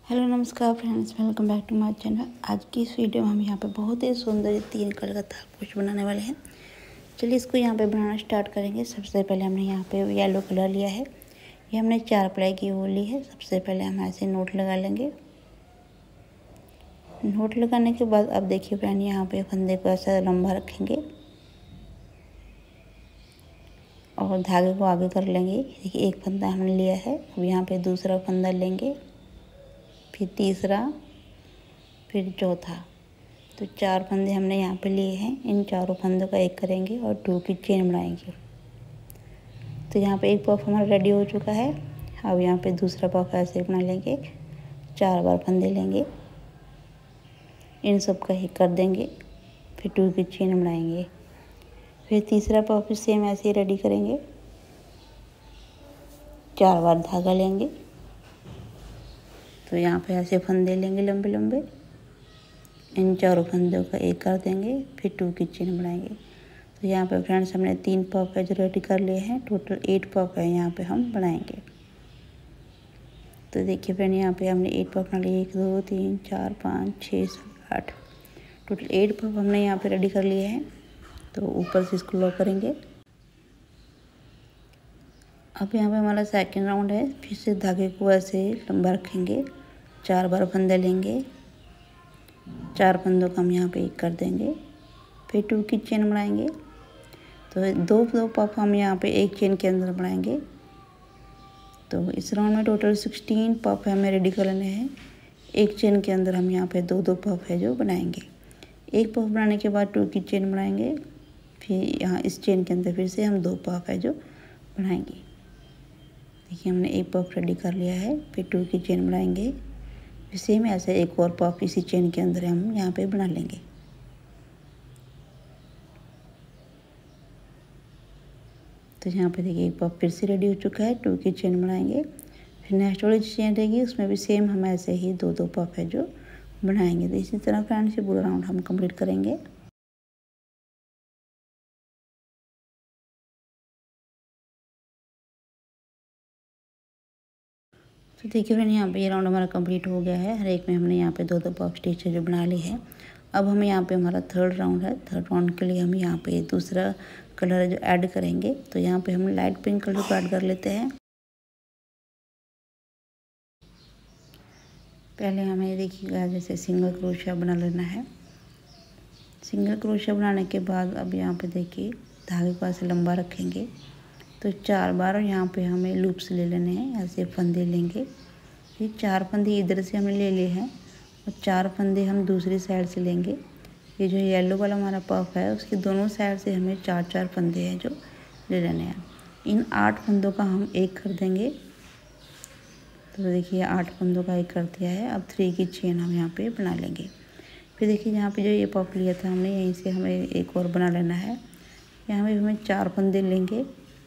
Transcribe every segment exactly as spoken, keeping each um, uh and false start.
Hello नमस्कार friends, welcome back to my channel. आज की इस वीडियो में हम यहाँ पे बहुत ही सुंदर तीन कलर का तारपोश बनाने वाले हैं। चलिए इसको यहाँ पे बनाना स्टार्ट करेंगे। सबसे पहले हमने यहाँ पे येलो कलर लिया है। ये हमने चार प्लाई की वो ली है। सबसे पहले हम ऐसे नोट लगा लेंगे। नोट लगाने के बाद अब देखिए फ्रेंड, यहाँ पे फंदे को ऐसा लंबा रखेंगे और धागे को आगे कर लेंगे। देखिए एक फंदा हमने लिया है। अब यहाँ पे दूसरा फंदा लेंगे, फिर तीसरा, फिर चौथा। तो चार फंदे हमने यहाँ पे लिए हैं। इन चारों फंदों का एक करेंगे और टू की चेन बनाएंगे। तो यहाँ पे एक पफ हमारा रेडी हो चुका है। अब यहाँ पे दूसरा पफ ऐसे बना लेंगे। चार बार फंदे लेंगे, इन सब का एक कर देंगे, फिर टू की चेन बनाएंगे। फिर तीसरा पफ सेम ऐसे ही रेडी करेंगे। चार बार धागा लेंगे। तो यहाँ पे ऐसे फंदे लेंगे लंबे लंबे, इन चारों फंदों का एक कर देंगे, फिर टू की चेन बनाएंगे। तो यहाँ पे फ्रेंड्स हमने तीन पफ है जो रेडी कर लिए हैं। टोटल एट पफ है यहाँ पे हम बनाएंगे। तो देखिए फ्रेंड, यहाँ पे हमने एट पफ बना लिए। एक दो तीन चार पाँच छः सात आठ, टोटल एट पफ हमने यहाँ पे रेडी कर लिए हैं। तो ऊपर से इसको लॉक करेंगे। अब यहाँ पे हमारा सेकेंड राउंड है। फिर से धागे को ऐसे लंबा रखेंगे, चार बार फंदे लेंगे, चार फंदों का हम यहाँ पे एक कर देंगे, फिर टू की चेन बनाएंगे। तो दो दो पफ हम यहाँ पे एक चेन के अंदर बनाएंगे। तो इस राउंड में टोटल सिक्सटीन पफ हमें रेडी कर लेने हैं। एक चेन के अंदर हम यहाँ पे दो दो पफ है जो बनाएंगे। एक पफ बनाने के बाद टू की चेन बनाएंगे। फिर यहाँ इस चेन के अंदर फिर से हम दो पफ है जो बनाएंगे। देखिए हमने एक पफ रेडी कर लिया है। फिर टू की चेन बनाएंगे। फिर सेम ऐसे एक और पफ इसी चेन के अंदर हम यहाँ पे बना लेंगे। तो यहाँ पे देखिए एक पफ फिर से रेडी हो चुका है। टू की चेन बनाएंगे। फिर नेक्स्ट वाली चेन रहेगी, उसमें भी सेम हम ऐसे ही दो दो पफ है जो बनाएंगे। तो इसी तरह फ्रेंड्स ये पूरा राउंड हम कंप्लीट करेंगे। तो देखिए फ्रेंड, यहाँ पे ये राउंड हमारा कंप्लीट हो गया है। हर एक में हमने यहाँ पे दो दो पफ स्टिच जो बना ली है। अब हम यहाँ पे हमारा थर्ड राउंड है। थर्ड राउंड के लिए हम यहाँ पे दूसरा कलर जो ऐड करेंगे। तो यहाँ पे हम लाइट पिंक कलर को ऐड कर लेते हैं। पहले हमें देखिएगा जैसे सिंगल क्रोशिया बना लेना है। सिंगल क्रोशिया बनाने के बाद अब यहाँ पे देखिए धागे को ऐसे लंबा रखेंगे। तो चार बार यहाँ पे हमें लूप्स ले लेने हैं। ऐसे फंदे लेंगे। ये चार फंदे इधर से हमने ले लिए हैं और चार फंदे हम दूसरी साइड से लेंगे। ये जो येलो वाला हमारा पफ है उसके दोनों साइड से हमें चार चार फंदे हैं जो ले लेने हैं। इन आठ फंदों का हम एक कर देंगे। तो देखिए आठ फंदों का एक कर दिया है। अब थ्री की चेन हम यहाँ पे बना लेंगे। फिर देखिए यहाँ पे जो ये पफ लिया था हमने, यहीं से हमें एक और बना लेना है। यहाँ पे हमें चार फंदे लेंगे।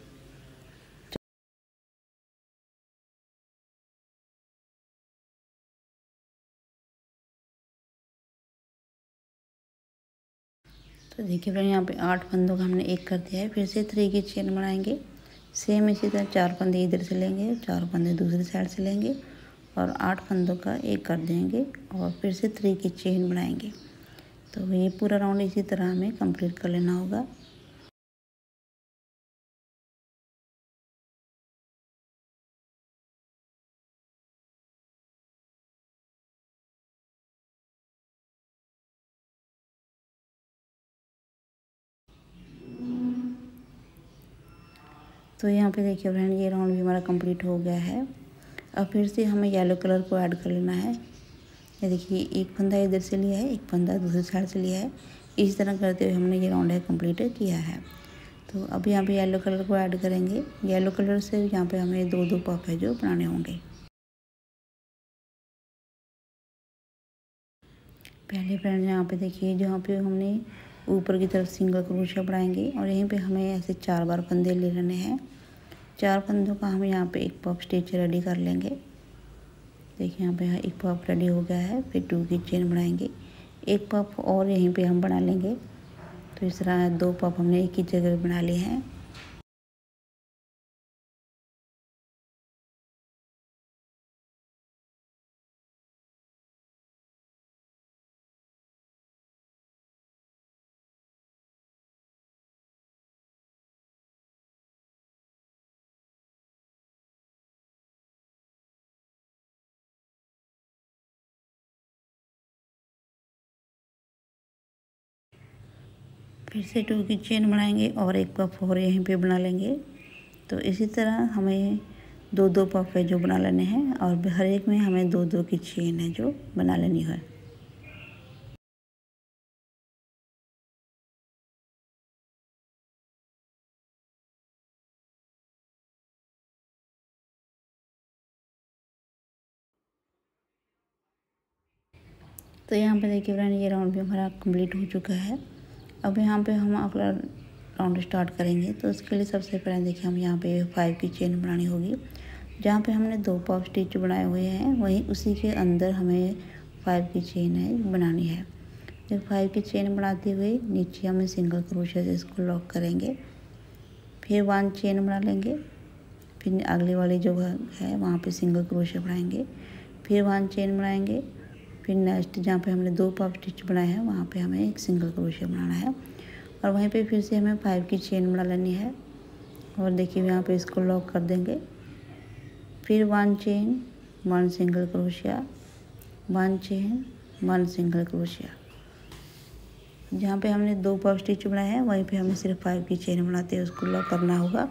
तो देखिए फ्रेंड, यहाँ पे आठ फंदों का हमने एक कर दिया है। फिर से थ्री की चेन बनाएंगे। सेम इसी तरह चार फंदे इधर से लेंगे, चार फंदे दूसरी साइड से लेंगे और आठ फंदों का एक कर देंगे और फिर से थ्री की चेन बनाएंगे। तो ये पूरा राउंड इसी तरह हमें कंप्लीट कर लेना होगा। तो यहाँ पे देखिए फ्रेंड, ये राउंड भी हमारा कंप्लीट हो गया है। अब फिर से हमें येलो कलर को ऐड कर लेना है। ये देखिए एक फंदा इधर से लिया है, एक फंदा दूसरी साइड से लिया है। इस तरह करते हुए हमने ये राउंड है कंप्लीट किया है। तो अब यहाँ पे येलो कलर को ऐड करेंगे। येलो कलर से यहाँ पे हमें दो दो पफ है जो बनाने होंगे। पहले फ्रेंड यहाँ पे देखिए, जहाँ पे हमने ऊपर की तरफ सिंगल क्रोशिया बढ़ाएंगे और यहीं पे हमें ऐसे चार बार फंदे ले लेने हैं। चार फंदों का हम यहाँ पे एक पफ स्टिच रेडी कर लेंगे। देखिए यहाँ पे एक पफ रेडी हो गया है। फिर टू की चेन बनाएंगे। एक पफ और यहीं पे हम बना लेंगे। तो इस तरह दो पफ हमने एक ही जगह बना लिए हैं। फिर से टू की चेन बनाएंगे और एक पफ और यहीं पे बना लेंगे। तो इसी तरह हमें दो दो पफ है जो बना लेने हैं और हर एक में हमें दो दो की चेन है जो बना लेनी है। तो यहाँ पे देखिए फ्रेंड, ये राउंड भी हमारा कंप्लीट हो चुका है। अब यहाँ पे हम अगला राउंड स्टार्ट करेंगे। तो उसके लिए सबसे पहले देखिए हम यहाँ पे फाइव की चेन बनानी होगी। जहाँ पे हमने दो पफ स्टिच बनाए हुए हैं वहीं उसी के अंदर हमें फाइव की चेन है बनानी है। तो फाइव की चेन बनाते हुए नीचे हमें सिंगल क्रोशिया से इसको लॉक करेंगे, फिर वन चेन बना लेंगे, फिर अगली वाली जो है वहाँ पे सिंगल क्रोशिया बनाएंगे, फिर वन चेन बनाएंगे, फिर नेक्स्ट जहाँ पे हमने दो पफ स्टिच बनाए हैं वहाँ पे हमें एक सिंगल क्रोशिया बनाना है और वहीं पे फिर से हमें फाइव की चेन बना लेनी है। और देखिए यहाँ पे इसको लॉक कर देंगे, फिर one chain, one single crochet, one chain, one single crochet. जहाँ पे हमने दो पफ स्टिच बनाए हैं वहीं पे हमें सिर्फ फाइव की चेन बनाते हैं उसको लॉक करना होगा।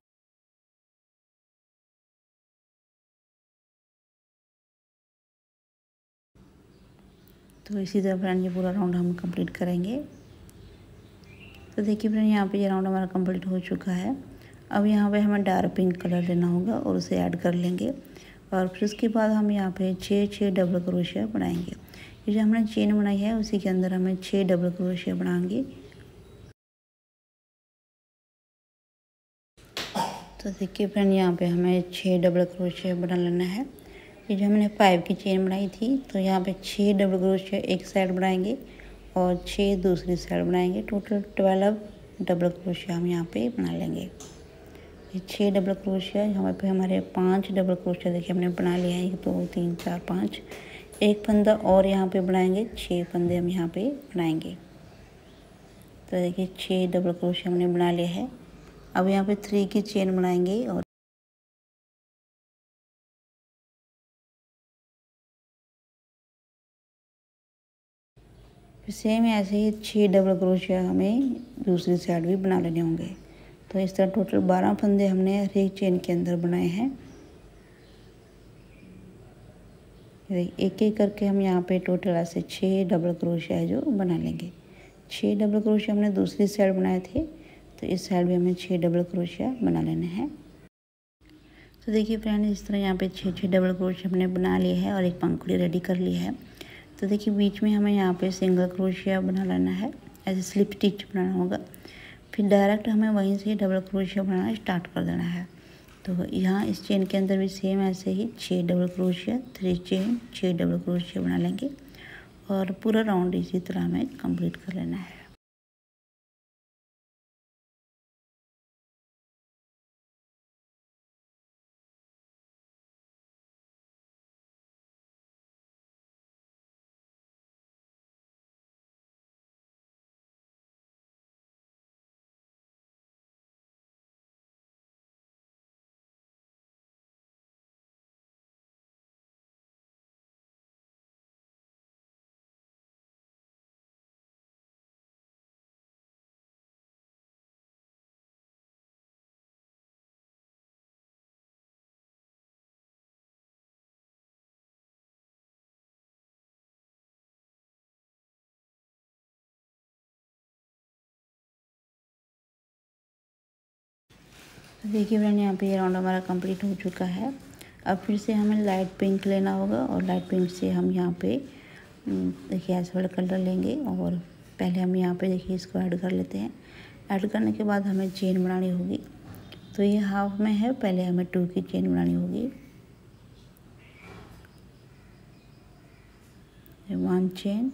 तो इसी तरह फ्रेंड ये पूरा राउंड हम कंप्लीट करेंगे। तो देखिए फ्रेंड, यहाँ पे ये राउंड हमारा कंप्लीट हो चुका है। अब यहाँ पे हमें डार्क पिंक कलर लेना होगा और उसे ऐड कर लेंगे और फिर उसके बाद हम यहाँ पे छः छः डबल क्रोशिया बनाएंगे। ये जो हमने चेन बनाई है उसी के अंदर हमें छः डबल क्रोशिया बनाएंगे। तो देखिए फ्रेंड, यहाँ पे हमें छः डबल क्रोशिया बना लेना है। ये जो हमने फाइव की चेन बनाई थी तो यहाँ पे छः डबल क्रोशिया एक साइड बनाएंगे और छः दूसरी साइड बनाएंगे। टोटल ट्वेल्व डबल क्रोशिया हम यहाँ पे बना लेंगे। ये छः डबल क्रोशिया यहाँ पे हमारे पांच डबल क्रोशिया देखिए हमने बना लिया है। एक दो तीन चार पाँच, एक फंदा और यहाँ पे बनाएंगे, छः फंदे हम यहाँ पे बनाएंगे। तो देखिए छः डबल क्रोशिया हमने बना लिया है। अब यहाँ पे थ्री की चेन बनाएंगे और सेम ऐसे ही छः डबल क्रोशिया हमें दूसरी साइड भी बना लेने होंगे। तो इस तरह टोटल बारह फंदे हमने हर एक चेन के अंदर बनाए हैं। एक एक करके हम यहाँ पे टोटल ऐसे छः डबल क्रोशिया है जो बना लेंगे। छः डबल क्रोशिया हमने दूसरी साइड बनाए थे तो इस साइड भी हमें छः डबल क्रोशिया बना लेने हैं। तो देखिए फ्रेंड, इस तरह यहाँ पे छः छः डबल क्रोशिया हमने बना लिया है और एक पंखुड़ी रेडी कर ली है। तो देखिए बीच में हमें यहाँ पे सिंगल क्रोशिया बना लेना है, ऐसे स्लिप स्टिच बनाना होगा। फिर डायरेक्ट हमें वहीं से डबल क्रोशिया बनाना स्टार्ट कर देना है। तो यहाँ इस चेन के अंदर भी सेम ऐसे ही छः डबल क्रोशिया, थ्री चेन, छः डबल क्रोशिया बना लेंगे और पूरा राउंड इसी तरह हमें कंप्लीट कर लेना है। तो देखिए फ्रेंड, यहाँ पे ये राउंड हमारा कंप्लीट हो चुका है। अब फिर से हमें लाइट पिंक लेना होगा और लाइट पिंक से हम यहाँ पे देखिए ऐसे वाला कलर लेंगे और पहले हम यहाँ पे देखिए इसको ऐड कर लेते हैं। ऐड करने के बाद हमें चेन बनानी होगी। तो ये हाफ में है, पहले हमें टू की चेन बनानी होगी। One chain,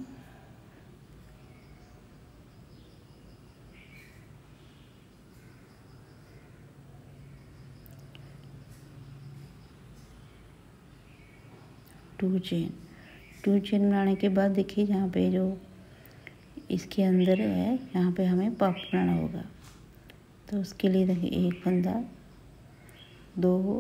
two chain. Two chain बनाने के बाद देखिए यहाँ पे जो इसके अंदर है यहाँ पे हमें पफ बनाना होगा। तो उसके लिए देखिए एक फंदा, दो,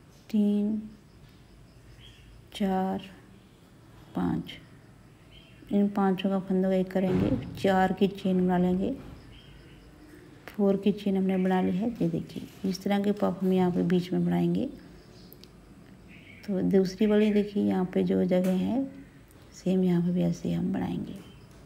तीन, चार, पाँच, इन पांचों का फंदों का एक करेंगे, चार की चेन बना लेंगे। फोर की चेन हमने बना ली है। ये देखिए इस तरह के पफ हम यहाँ पे बीच में बनाएंगे। तो दूसरी वाली देखिए यहाँ पे जो जगह है सेम यहाँ पे भी ऐसे हम बनाएंगे।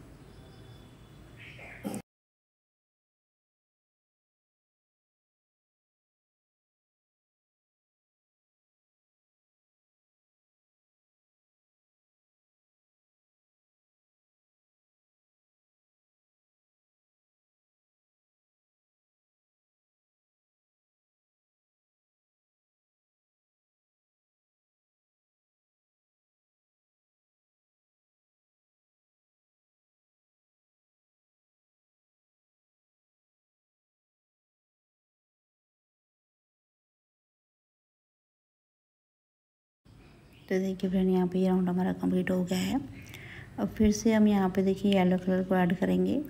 तो देखिए फ्रेंड यहाँ पे ये राउंड हमारा कंप्लीट हो गया है। अब फिर से हम यहाँ पे देखिए येलो कलर को ऐड करेंगे।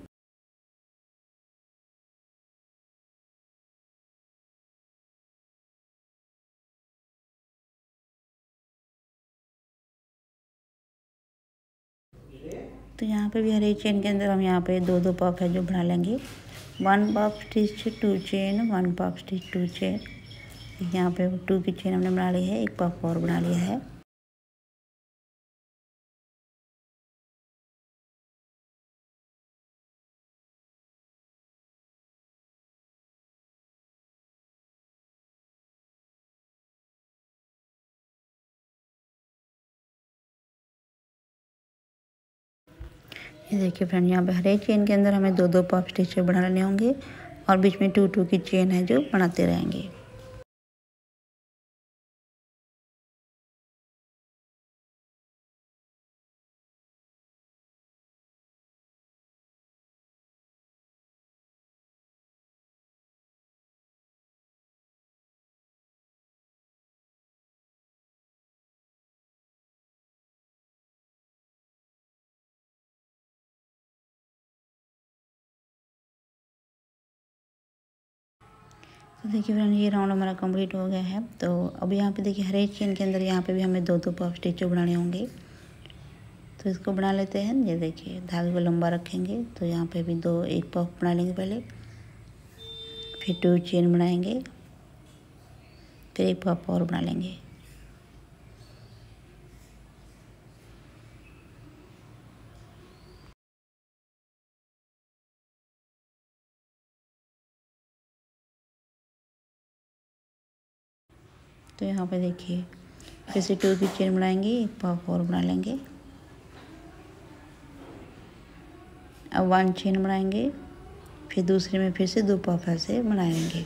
तो यहाँ पे भी हर एक चेन के अंदर हम यहाँ पे दो दो पफ है जो बना लेंगे। One puff stitch two chain, one puff stitch two chain. यहाँ पे टू की चेन हमने बना ली है, एक पफ और बना लिया है। ये देखिए फ्रेंड यहाँ पे हर एक चेन के अंदर हमें दो दो पफ स्टिच बनाने होंगे और बीच में टू टू की चेन है जो बनाते रहेंगे। तो देखिए फ्रेंड ये राउंड हमारा कंप्लीट हो गया है। तो अब यहाँ पे देखिए हर एक चेन के अंदर यहाँ पे भी हमें दो दो पफ स्टिच बनाने होंगे। तो इसको बना लेते हैं। ये देखिए धागे को लंबा रखेंगे तो यहाँ पे भी दो एक पफ बना लेंगे पहले, फिर टू चेन बनाएंगे, फिर एक पफ और बना लेंगे। तो यहाँ पे देखिए फिर से टू की चेन बनाएंगे, एक पफ और बना लेंगे। अब वन चेन बनाएंगे, फिर दूसरे में फिर से दो पफ ऐसे बनाएंगे।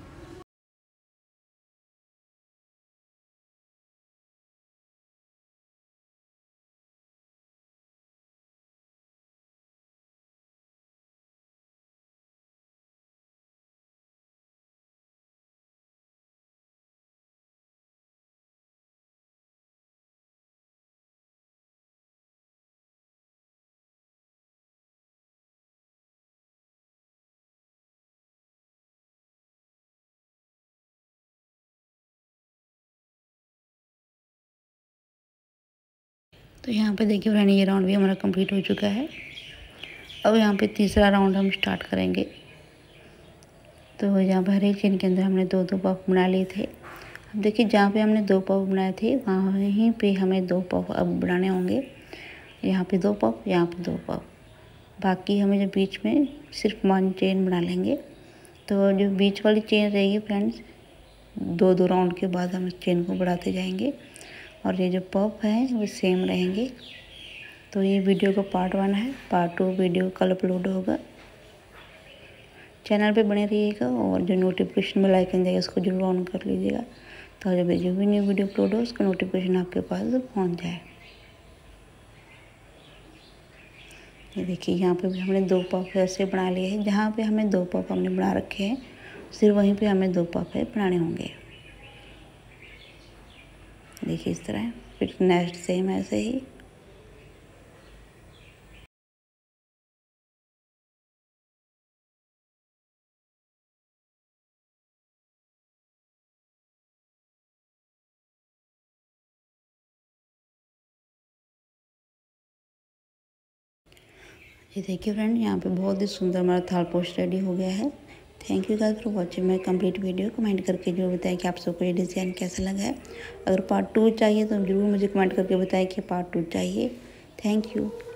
तो यहाँ पे देखिए फ्रेंड ये राउंड भी हमारा कंप्लीट हो चुका है। अब यहाँ पे तीसरा राउंड हम स्टार्ट करेंगे। तो यहाँ पर हर एक चेन के अंदर हमने दो दो पफ बना लिए थे। अब देखिए जहाँ पे हमने दो पफ बनाए थे वहाँ यहीं पे हमें दो पफ अब बनाने होंगे। यहाँ पे दो पफ, यहाँ पे दो पफ, बाकी हमें जो बीच में सिर्फ वन चेन बना लेंगे। तो जो बीच वाली चेन रहेगी फ्रेंड्स, दो दो राउंड के बाद हम इस चेन को बढ़ाते जाएंगे और ये जो पफ हैं वो सेम रहेंगे। तो ये वीडियो का पार्ट वन है। पार्ट टू वीडियो कल अपलोड होगा। चैनल पे बने रहिएगा और जो नोटिफिकेशन बेल आइकन देगा उसको जरूर ऑन कर लीजिएगा, तो जब जो भी न्यू वीडियो अपलोड हो उसका नोटिफिकेशन आपके पास पहुंच जाए। ये देखिए यहाँ पे भी हमने दो पफ ऐसे बना लिए हैं। जहाँ पे हमें दो पफ हमने बना रखे हैं सिर्फ वहीं पे हमें दो पफ बनाने होंगे। देखिए इस तरह, फिर नेक्स्ट सेम ऐसे ही। ये देखिए फ्रेंड, यहाँ पे बहुत ही सुंदर हमारा थाल पोस्ट रेडी हो गया है। Thank you guys for watching my complete video. Comment करके जरूर बताएं कि आप सबको ये डिज़ाइन कैसा लगा है। अगर पार्ट टू चाहिए तो जरूर मुझे कमेंट करके बताएं कि पार्ट टू चाहिए। Thank you.